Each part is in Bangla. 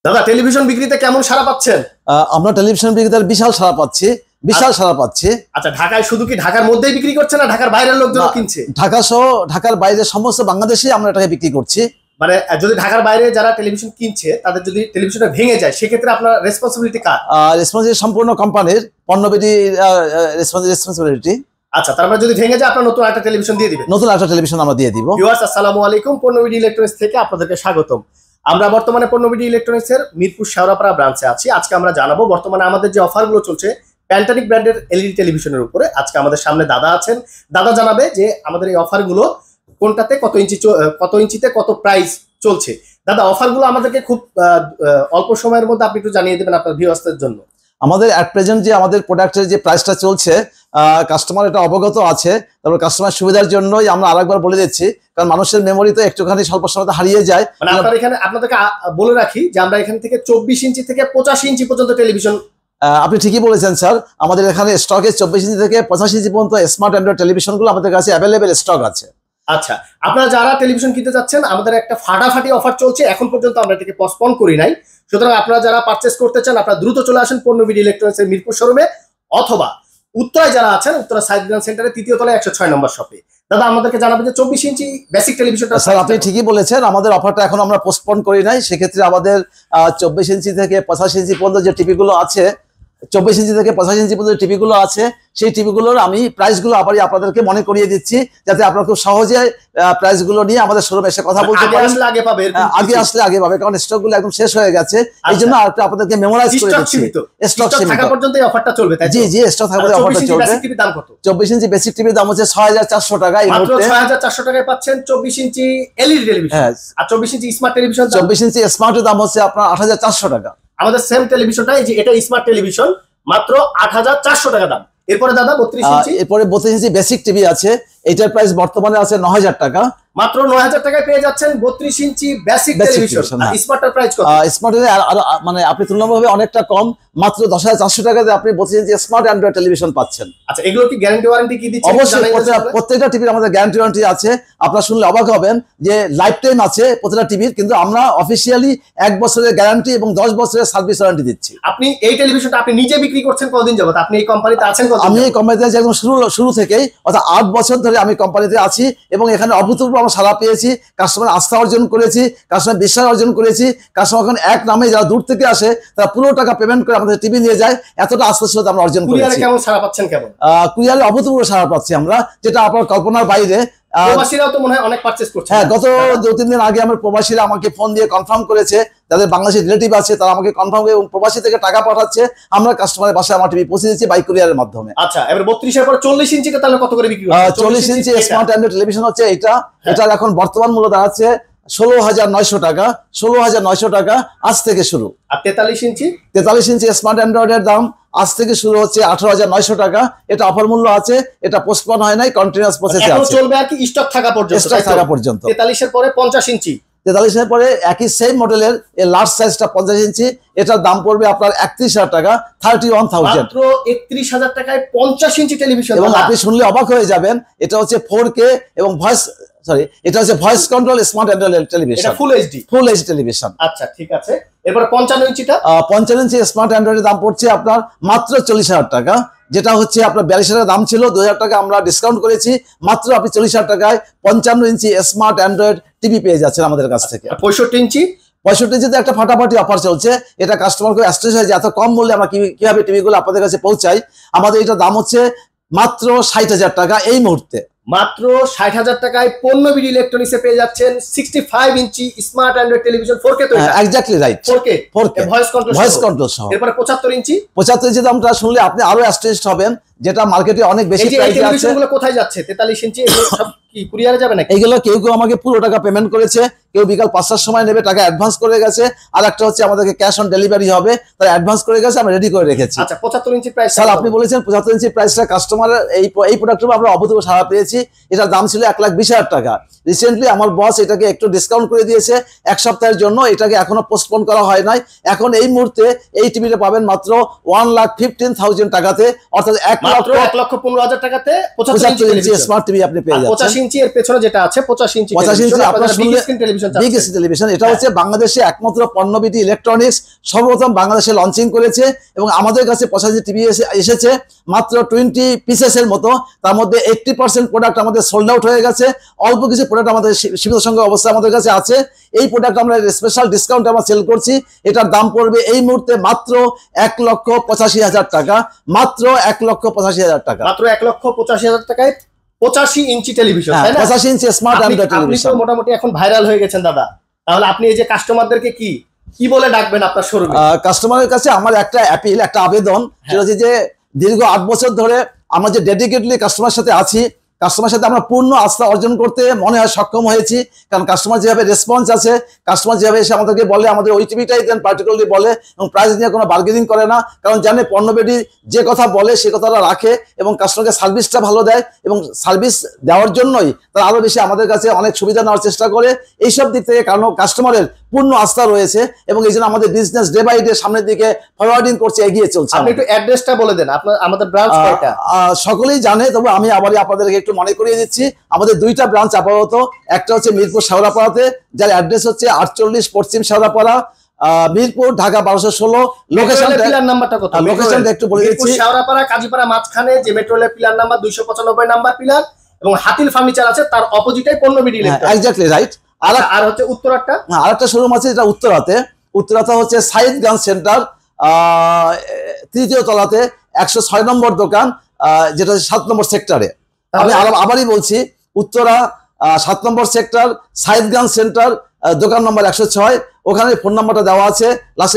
দাদা টেলিভিশন বিক্রিতে কেমন সাড়া পাচ্ছেন? আমরা টেলিভিশন বিক্রিতে বিশাল সাড়া পাচ্ছি, বিশাল সাড়া পাচ্ছি। আচ্ছা, ঢাকায় শুধু কি ঢাকার মধ্যেই বিক্রি করছে না ঢাকার বাইরের লোকজন কিনছে? ঢাকা সহ ঢাকার বাইরে সমস্ত বাংলাদেশে আমরা এটাকে বিক্রি করছি। মানে যদি ঢাকার বাইরে যারা টেলিভিশন কিনছে তাদের যদি টেলিভিশনটা ভেঙে যায় সেক্ষেত্রে আপনার রেসপন্সিবিলিটি কার? রেসপন্সিবিলিটি সম্পূর্ণ কোম্পানির, পণ্যবিধি রেসপন্সিবিলিটি। আচ্ছা, তার মানে যদি ভেঙে যায় আপনার নতুন একটা টেলিভিশন দিয়ে দিবেন? নতুন একটা টেলিভিশন আমরা দিয়ে দিব। ভিউয়ার্স আসসালামু আলাইকুম, পণ্যবিধি ইলেকট্রনিক্স থেকে আপনাদেরকে স্বাগতম। আমরা বর্তমানে পণ্যবিধি ইলেকট্রনিক্স এর মিরপুর শেওড়াপাড়া ব্রাঞ্চে আছি। আজকে আমরা জানাবো বর্তমানে আমাদের যে অফারগুলো চলছে প্যান্টানিক ব্র্যান্ডের এলইডি টেলিভিশনের উপরে। আজকে আমাদের সামনে দাদা আছেন, দাদা জানাবে যে আমাদের এই অফারগুলো কোনটাতে কত ইঞ্চিতে কত প্রাইস চলছে। দাদা, অফারগুলো আমাদেরকে খুব অল্প সময়ের মধ্যে আপনি একটু জানিয়ে দেবেন আপনার ভিউয়ার্সদের জন্য। আমাদের অ্যাট প্রেজেন্ট যে আমাদের প্রোডাক্টের যে প্রাইসটা চলছে, কাস্টমার এটা অবগত আছে। তারপর কাস্টমার সুবিধার জন্যই আমরা আরেকবার বলে দিচ্ছি, কারণ মানুষের মেমোরি তো একটুখানি স্বল্প সময় হারিয়ে যায়। মানে আপনার এখানে আপনাদেরকে বলে রাখি যে আমরা এখান থেকে 24 ইঞ্চি থেকে 85 ইঞ্চি পর্যন্ত টেলিভিশন। আপনি ঠিকই বলেছেন স্যার, আমাদের এখানে স্টকে 24 ইঞ্চি থেকে 85 ইঞ্চি পর্যন্ত স্মার্ট অ্যান্ড্রয়েড টেলিভিশনগুলো আমাদের কাছে অ্যাভেলেবেল স্টক আছে। আচ্ছা, আপনারা যারা টেলিভিশন কিনতে যাচ্ছেন আমাদের একটা ফাটাফাটি অফার চলছে, এখন পর্যন্ত আমরা এটাকে পোস্টপোন করি নাই। সুতরাং আপনারা যারা পারচেস করতে চান আপনারা দ্রুত চলে আসেন পণ্যবিধি ইলেকট্রনিক্সের মিরপুর শোরুমে, অথবা উত্তরায় যারা আছেন উত্তরা সাইডগ্রাম সেন্টারে 3য় তলায় 106 নম্বর শপে। দাদা, আমাদেরকে জানাবেন যে 24 ইঞ্চি বেসিক টেলিভিশনটা। স্যার আপনি ঠিকই বলেছেন, আমাদের অফারটা এখন আমরা পোস্টপোন করি নাই। সেক্ষেত্রে আমাদের 24 ইঞ্চি থেকে 85 ইঞ্চি পর্যন্ত যে টিভিগুলো আছে, 24 ইঞ্চি থেকে 85 ইঞ্চি পর্যন্ত টিভিগুলো আছে, সেই টিভিগুলোর আমি প্রাইসগুলো আবার আপনাদেরকে মনে করিয়ে দিচ্ছি, যাতে আপনারা খুব সহজে প্রাইসগুলো নিয়ে আমাদের শোরুমে এসে কথা বলতে পারেন। আগে আসলে আগে পাবে, কারণ স্টকগুলো একদম শেষ হয়ে গেছে। এই জন্য আপনাদেরকে মেমোরাইজ করে দিচ্ছি। স্টক থাকা পর্যন্ত এই অফারটা চলবে, তাই? জি জি, স্টক থাকা পর্যন্ত অফারটা চলবে। 24 ইঞ্চি বেসিক টিভির দাম হচ্ছে 6400 টাকা। এই মাত্র 6400 টাকায় পাচ্ছেন 24 ইঞ্চি এলইডি টেলিভিশন। আর 24 ইঞ্চি স্মার্ট টেলিভিশন, 24 ইঞ্চি স্মার্টের দাম হচ্ছে আপনার 8400 টাকা। আমাদের সেম টেলিভিশনটা, এই যে এটা স্মার্ট টেলিভিশন, মাত্র 8400 টাকা দাম। এরপরে দাদা 32 ইঞ্চি, এরপরে 32 ইঞ্চি বেসিক টিভি আছে, এটার প্রাইস বর্তমানে আছে 9000 টাকা। মাত্র 9000 টাকায় পেয়ে যাচ্ছেন 32 ইঞ্চি বেসিক টেলিভিশন। স্মার্টের প্রাইস কত? স্মার্টের মানে আপনি তুলনামূলকভাবে অনেকটা কম, মাত্র 10400 টাকাতে আপনি 32 ইঞ্চি স্মার্ট অ্যান্ড্রয়েড টেলিভিশন পাচ্ছেন। আচ্ছা, এগুলো কি গ্যারান্টি ওয়ারেন্টি কি দিচ্ছে? অবশ্যই, প্রত্যেকটা টিভির আমাদের গ্যারান্টি ওয়ারেন্টি আছে। আপনারা শুনলে অবাক হবেন যে লাইফ টাইম আছে প্রত্যেকটা টিভির, কিন্তু আমরা অফিসিয়ালি 1 বছরের গ্যারান্টি এবং 10 বছরের সার্ভিস ওয়ারেন্টি দিচ্ছি। আপনি এই টেলিভিশনটা আপনি নিজে বিক্রি করছেন কতদিন যাবত? আপনি এই কোম্পানিতে আছেন কতদিন? আমি এই কোম্পানিতে আছি একদম শুরু থেকেই, অর্থাৎ 8 বছর ধরে আমি কোম্পানিতে আছি, এবং এখানে অভূতপূর্ব আমরা সাড়া পেয়েছি। কাস্টমার আস্থা অর্জন করেছি, কাস্টমার বিশ্বাস অর্জন করেছি। কাস্টমার এখন এক নামে যারা দূর থেকে আসে তারা পুরো টাকা পেমেন্ট করে আমাদের টিভি নিয়ে যায়, এতটা আস্থার সাথে আমরা অর্জন করেছি। কুরিয়ারে কেমন সাড়া পাচ্ছেন? কেমন কুরিয়ারে অভূতপূর্ব সাড়া পাচ্ছি আমরা, যেটা আপনার কল্পনার বাইরে। প্রবাসীরাও তো মনে হয় অনেক পারচেজ করছে। হ্যাঁ, গত 2-3 দিন আগে আমার প্রবাসীরা আমাকে ফোন দিয়ে কনফার্ম করেছে, যাদের বাংলাদেশি রিলেটিভ আছে তারা আমাকে কনফার্ম করে এবং প্রবাসী থেকে টাকা পাঠাচ্ছে। আমরা কাস্টমারের বাসায় আমার টিভি পৌঁছে দিচ্ছি বাই কুরিয়ারের মাধ্যমে। আচ্ছা, এবার 32 এর পর 40 ইঞ্চিটা তাহলে কত করে বিক্রি হচ্ছে? 40 ইঞ্চি স্মার্ট অ্যান্ড্রয়েড টেলিভিশন হচ্ছে এটা। এটার এখন বর্তমান মূল্য দাঁড়াচ্ছে 16900 টাকা। 16900 টাকা আজ থেকে শুরু। আর 43 ইঞ্চি? 43 ইঞ্চি স্মার্ট অ্যান্ড্রয়েডের দাম আজ থেকে শুরু হচ্ছে 18900 টাকা। এটা অফার মূল্য আছে, এটা পোস্টপোন হয় নাই, কন্টিনিউয়াস প্রসেসে আছে, চলবে আর কি, স্টক থাকা পর্যন্ত। স্টক থাকা পর্যন্ত। 43 এর পরে 50 ইঞ্চি। 43 এর পরে একই সেম মডেলের এই লার্জ সাইজটা 50 ইঞ্চি, এটার দাম পড়বে আপনার 31000 টাকা। 31000, মাত্র 31000 টাকায় 50 ইঞ্চি টেলিভিশন। এবং আপনি শুনলে অবাক হয়ে যাবেন, এটা হচ্ছে 4K এবং এটা হচ্ছে voice control smart Android television, এটা ফুল এইচডি টেলিভিশন। আচ্ছা, ঠিক আছে। এরপর 55 ইঞ্চিটা? 55 ইঞ্চি স্মার্ট অ্যান্ড্রয়েডের দাম পড়ছে আপনার মাত্র 40000 টাকা, যেটা হচ্ছে আপনার 42000 দাম ছিল, 2000 টাকা আমরা ডিসকাউন্ট করেছি। মাত্র আপনি 40000 টাকায় 55 ইঞ্চি স্মার্ট অ্যান্ড্রয়েড টিভি পেয়ে যাচ্ছেন আমাদের কাছ থেকে। 65 ইঞ্চি? 65 ইঞ্চিতে একটা ফাটাফাটি অফার চলছে। এটা কাস্টমারকে অ্যাস্ট্রেস হয় যে এত কম মূল্যে আমরা কিভাবে টিভিগুলো আপনাদের কাছে পৌঁছাই। আমাদের এটা দাম হচ্ছে মাত্র 60000 টাকা এই মুহূর্তে। মাত্র 60000 টাকায় পণ্যবিধি ইলেকট্রনিক্সে পেয়ে যাচ্ছেন 65 ইঞ্চি স্মার্ট অ্যান্ড্রয়েড টেলিভিশন। 4K তো? Exactly right, 4K voice control সহ। এরপর 75 ইঞ্চি? 75 ইঞ্চি দামটা শুনলে আপনি আরো অ্যাস্ট্রেসড হবেন, যেটা মার্কেটে অনেক বেশি প্রাইসে আছে। এগুলো কোথায় যাচ্ছে? 43 ইঞ্চি এগুলো সব কি কুরিয়ারে যাবে নাকি? এইগুলো কেউ আমাকে পুরো টাকা পেমেন্ট করেছে, কেউ বিকাল 5টার সময় নেবে, টাকা অ্যাডভান্স করে গেছে, আর একটা হচ্ছে আমাদেরকে ক্যাশ অন ডেলিভারি হবে, তারা অ্যাডভান্স করে গেছে, আমরা রেডি করে রেখেছি। আচ্ছা, 75 ইঞ্চি প্রাইস? স্যার আপনি বলেছেন 75 ইঞ্চি প্রাইসটা কাস্টমারের এই প্রোডাক্টের আমরা অভূতপূর্ব সাড়া পেয়েছি। এটার দাম ছিল 1,20,000 টাকা। রিসেন্টলি আমার বস এটাকে একটু ডিসকাউন্ট করে দিয়েছে 1 সপ্তাহের জন্য, এটাকে এখনো পোস্টপোন করা হয় নাই। এখন এই মুহূর্তে এই টিভিটা পাবেন মাত্র 1,15,000 টাকাতে, অর্থাৎ 1,15,000 টাকাতে 75 ইঞ্চি স্মার্ট টিভি আপনি পেয়ে যাচ্ছেন। 85 ইঞ্চি এর পেছনে যেটা আছে 85 ইঞ্চি আপনারা big screen television television big screen television, এটা হচ্ছে বাংলাদেশে একমাত্র পণ্যবিডি ইলেকট্রনিক্স সর্বপ্রথম বাংলাদেশে লঞ্চিং করেছে এবং আমাদের কাছে 85 টিভি এসেছে মাত্র 20 পিসেসের মতো। তার মধ্যে 80% প্রোডাক্ট আমাদের সোল্ড আউট হয়ে গেছে, অল্প কিছু প্রোডাক্ট আমাদের সীমিত সংখ্যক অবস্থায় আমাদের কাছে আছে। এই প্রোডাক্ট আমরা স্পেশাল ডিসকাউন্টে আমরা সেল করছি। এটার দাম পড়বে এই মুহূর্তে মাত্র 1,85,000 টাকা, মাত্র 1,85,000 টাকা, মাত্র 1,85,000 টাকায় 85 ইঞ্চি টেলিভিশন, তাই না? 85 ইঞ্চি স্মার্ট অ্যান্ড্রয়েড টেলিভিশন। আপনি তো মোটামুটি এখন ভাইরাল হয়ে গেছেন দাদা, তাহলে আপনি এই যে কাস্টমারদেরকে কি বলে ডাকবেন আপনার শোরুমে? কাস্টমারের কাছে আমার একটা অ্যাপিল, একটা আবেদন, সেটা হচ্ছে যে দীর্ঘ 8 বছর ধরে আমরা যে ডেডিকেটলি কাস্টমার সাথে আছি, কাস্টমার সাথে আমরা পূর্ণ আস্থা অর্জন করতে মনে হয় সক্ষম হয়েছি। কারণ কাস্টমার যেভাবে রেসপন্স আছে, কাস্টমার যেভাবে এসে আমাদেরকে বলে, আমাদের ওই টিভিটাই দেন পার্টিকুলারলি বলে, এবং প্রাইস নিয়ে কোনো বার্গেনিং করে না। কারণ জানে পণ্যবিডি যে কথা বলে সে কথাটা রাখে এবং কাস্টমারকে সার্ভিসটা ভালো দেয়, এবং সার্ভিস দেওয়ার জন্যই তারা আরও বেশি আমাদের কাছে অনেক সুবিধা নেওয়ার চেষ্টা করে। এইসব দিক থেকে কারণ কাস্টমারের পূর্ণ আস্থা রয়েছে এবং এই জন্য আমাদের বিজনেস ডে বাই ডে সামনের দিকে ফরওয়ার্ডিং করছে, এগিয়ে চলছে। আপনি একটু অ্যাড্রেসটা বলে দেন, আমাদের ব্রাঞ্চ কয়টা? সকলেই জানে, তবে আমি আবারই আপনাদেরকে একটু মনে করিয়ে দিচ্ছি। আমাদের 2টা ব্রাঞ্চ আপাতত, একটা হচ্ছে মিরপুর শেওড়াপাড়াতে, যার অ্যাড্রেস হচ্ছে 48 পশ্চিম শেওড়াপাড়া, মিরপুর, ঢাকা 1216। পিলার নাম্বারটা কত? লোকেশনটা একটু বলে দিচ্ছি। শেওড়াপাড়া কাজীপাড়া মাঝখানে যে মেট্রো রেলের পিলার নাম্বার 295 নাম্বার পিলার, এবং হাতিল ফার্নিচার আছে তার অপোজিটেই পণ্যবিডি ইলেকট্রনিক্স। Exactly right. আর হচ্ছে উত্তরাটা, আরেকটা শোরুম আছে যেটা উত্তরাতে। উত্তরাতে হচ্ছে সাইদ গান সেন্টার, 3য় তলাতে 106 নম্বর দোকান, যেটা 7 নম্বর সেক্টরে। আমি আবারই বলছি, উত্তরা 7 নম্বর সেক্টর, সাইদগান সেন্টার, দোকান নম্বর 106। ওখানে ফোন নাম্বারটা দেওয়া আছে, লাস্টে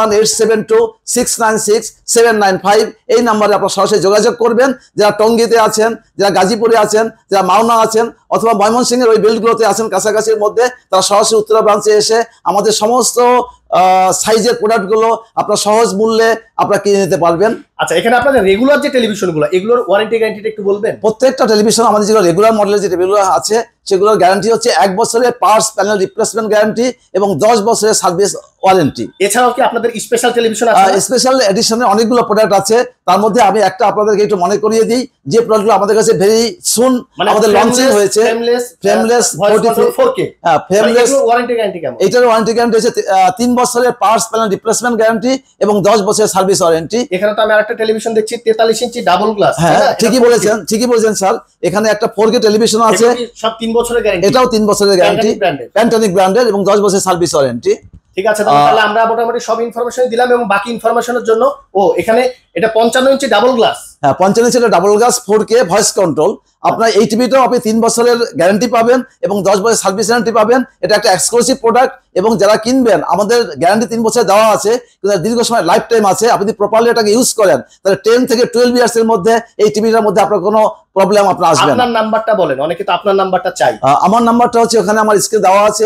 01872696795। এই নাম্বারে আপনারা সরাসরি যোগাযোগ করবেন। যারা টঙ্গীতে আছেন, যারা গাজীপুরে আছেন, যারা মাওনা আছেন, অথবা ময়মনসিংহের ওই বিল্ডগুলোতে আছেন কাছাকাছির মধ্যে, তারা সরাসরি উত্তরা ব্রাঞ্চে এসে আমাদের সমস্ত সাইজের প্রোডাক্টগুলো আপনার সহজ মূল্যে আপনারা কিনে নিতে পারবেন। আচ্ছা, এখানে আপনাদের রেগুলার যে টেলিভিশনগুলো, এগুলোর ওয়ারেন্টি গ্যারান্টিটা একটু বলবেন? প্রত্যেকটা টেলিভিশন আমাদের যেগুলো রেগুলার মডেলের যে টেলিভিশনগুলো আছে, সেগুলোর গ্যারান্টি হচ্ছে 1 বছরের পার্টস প্যানেল রিপ্লেসমেন্ট গ্যারান্টি এবং 10 বছরের সার্ভিস ওয়ারেন্টি। এছাড়াও কি আপনাদের স্পেশাল টেলিভিশন আছে? স্পেশাল এডিশনের অনেকগুলো প্রোডাক্ট আছে। তার মধ্যে আমি একটা আপনাদেরকে একটু মনে করিয়ে দিই, যে প্রোডাক্টগুলো আমাদের কাছে ভেরি সুন আমাদের লঞ্চিং হয়েছে। Frameless 4K। Frameless warranty guarantee কেমন? এটার ওয়ারেন্টি গ্যারান্টি হচ্ছে 3 বছরের পার্টস প্যানেল রিপ্লেসমেন্ট গ্যারান্টি এবং 10 বছরের সার্ভিস ওয়ারেন্টি। এখানে তো আমি আরেকটা টেলিভিশন দেখছি 43 ইঞ্চি ডাবল গ্লাস। হ্যাঁ, ঠিকই বলেছেন স্যার। এখানে একটা 4K টেলিভিশন আছে, সব 3 বছরের গ্যারান্টি। এটাও 3 বছরের গ্যারান্টি, প্যান্টানিক ব্র্যান্ডের, এবং 10 বছরের সার্ভিস ওয়ারেন্টি। ঠিক আছে, তাহলে আমরা মোটামুটি সব ইনফরমেশন দিলাম, এবং বাকি ইনফরমেশনের জন্য এখানে এটা 55 ইঞ্চি ডাবল গ্লাস। হ্যাঁ, 55 ইঞ্চি double glass 4K voice control. আপনার এই টিভিটাও আপনি 3 বছরের গ্যারান্টি পাবেন এবং 10 বছরের সার্ভিস ওয়ারেন্টি পাবেন। এটা একটা এক্সক্লুসিভ প্রোডাক্ট, এবং যারা কিনবেন, আমাদের গ্যারান্টি 3 বছর দেওয়া আছে, কিন্তু দীর্ঘ সময় লাইফ টাইম আছে। আপনি যদি প্রপারলি এটাকে ইউজ করেন, তাহলে 10 থেকে 12 ইয়ার্স এর মধ্যে এই টিভিটার মধ্যে আপনার কোনো প্রবলেম আপনার আসবে না। আপনার নাম্বারটা বলেন, অনেকে তো আপনার নাম্বারটা চাই। আমার নাম্বারটা হচ্ছে, ওখানে আমার স্ক্রিনে দেওয়া আছে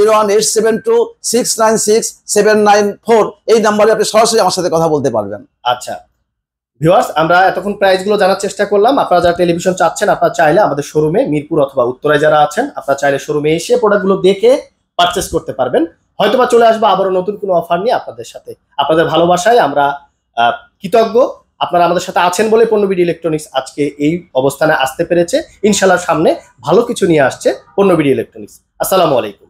01872696794। এই নাম্বারে আপনি সরাসরি আমার সাথে কথা বলতে পারবেন। আচ্ছা ভিউয়ার্স, আমরা এতক্ষণ প্রাইসগুলো জানার চেষ্টা করলাম। আপনারা যারা টেলিভিশন চাচ্ছেন, আপনারা চাইলে আমাদের শোরুমে মিরপুর অথবা উত্তরায় যারা আছেন, আপনারা চাইলে শোরুমে এসে প্রোডাক্টগুলো দেখে পারচেস করতে পারবেন। হয়তোবা চলে আসবো আবারও নতুন কোনো অফার নিয়ে আপনাদের সাথে। আপনাদের ভালোবাসায় আমরা কৃতজ্ঞ। আপনারা আমাদের সাথে আছেন বলে পণ্যবিডি ইলেকট্রনিক্স আজকে এই অবস্থানে আসতে পেরেছে। ইনশাআল্লাহ সামনে ভালো কিছু নিয়ে আসছে পণ্যবিডি ইলেকট্রনিক্স। আসসালামু আলাইকুম।